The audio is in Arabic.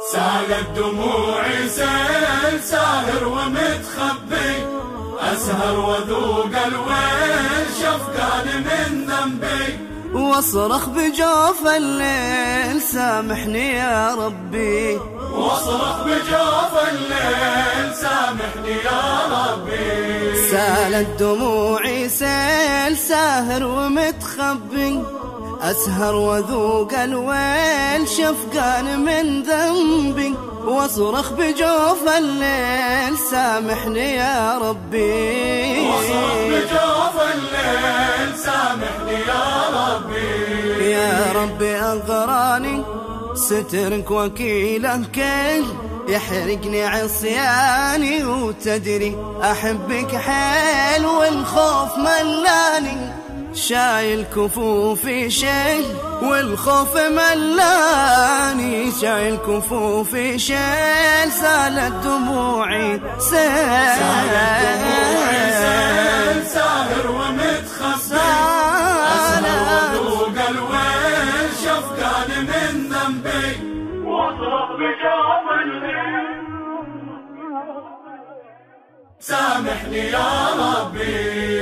سالت دموعي سيل ساهر ومتخبي، أسهر وذوق الويل شفقان من ذنبي، واصرخ بجوف الليل سامحني يا ربي، واصرخ بجوف الليل سامحني يا ربي. سالت دموعي سيل ساهر ومتخبي، أسهر وذوق الويل شفقان من ذنبي، واصرخ بجوف الليل سامحني يا ربي، واصرخ بجوف الليل سامحني يا ربي. يا ربي أغراني سترك وكيله كيل، يحرقني عصياني وتدري أحبك حيل، والخوف ملاني شايل كفوفي شيل، والخوف ملاني شايل كفوفي شيل. سالت دموعي سيل، سالت دموعي سيل ساهر ومتخبي، أسهر وذوق الويل شفقان من ذنبي، واصرخ بجوف الليل سامحني يا ربي.